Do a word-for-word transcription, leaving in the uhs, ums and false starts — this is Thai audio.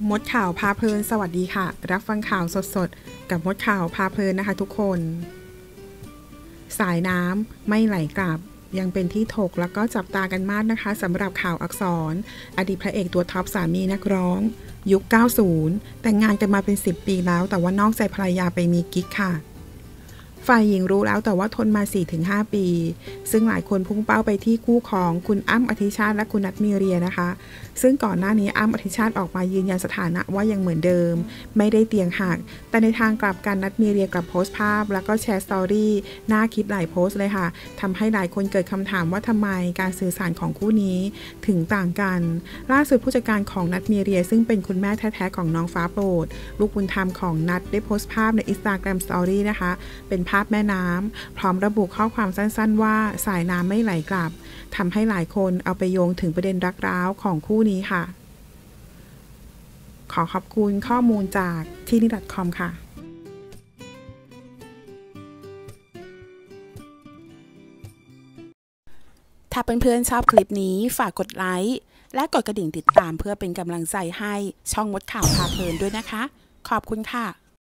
มดข่าวพาเพลินสวัสดีค่ะรับฟังข่าวสดๆกับมดข่าวพาเพลินนะคะทุกคนสายน้ำไม่ไหลกลับยังเป็นที่ถกแล้วก็จับตากันมากนะคะสำหรับข่าวอักษรอดีตพระเอกตัวท็อปสามีนักร้องยุคเก้าสิบแต่งงานกันมาเป็นสิบปีแล้วแต่ว่านอกใจภรรยาไปมีกิ๊กค่ะฝ่ายหญิงรู้แล้วแต่ว่าทนมา สี่ถึงห้า ปีซึ่งหลายคนพุ่งเป้าไปที่คู่ของคุณอ้ำอธิชาติและคุณนัทมีเรียนะคะซึ่งก่อนหน้านี้อ้ำอธิชาติออกมายืนยันสถานะว่ายังเหมือนเดิมไม่ได้เตียงหักแต่ในทางกลับกันนัทมีเรียกลับโพสต์ภาพแล้วก็แชร์สตอรี่น่าคิดหลายโพสต์เลยค่ะทำให้หลายคนเกิดคำถามว่าทำไมการสื่อสารของคู่นี้ถึงต่างกันล่าสุดผู้จัดการของนัทมีเรียซึ่งเป็นคุณแม่แท้ๆของน้องฟ้าโปรดลูกบุญธรรมของนัทได้โพสต์ภาพใน Instagram Story นะคะเป็นภาพแม่น้ำพร้อมระบุข้อความสั้นๆว่าสายน้ำไม่ไหลกลับทำให้หลายคนเอาไปโยงถึงประเด็นรักร้าวของคู่นี้ค่ะขอขอบคุณข้อมูลจากที่นี่ .com ค่ะถ้าเพื่อนๆชอบคลิปนี้ฝากกดไลค์และกดกระดิ่งติดตามเพื่อเป็นกำลังใจให้ช่องมดข่าวพาเพลินด้วยนะคะขอบคุณค่ะ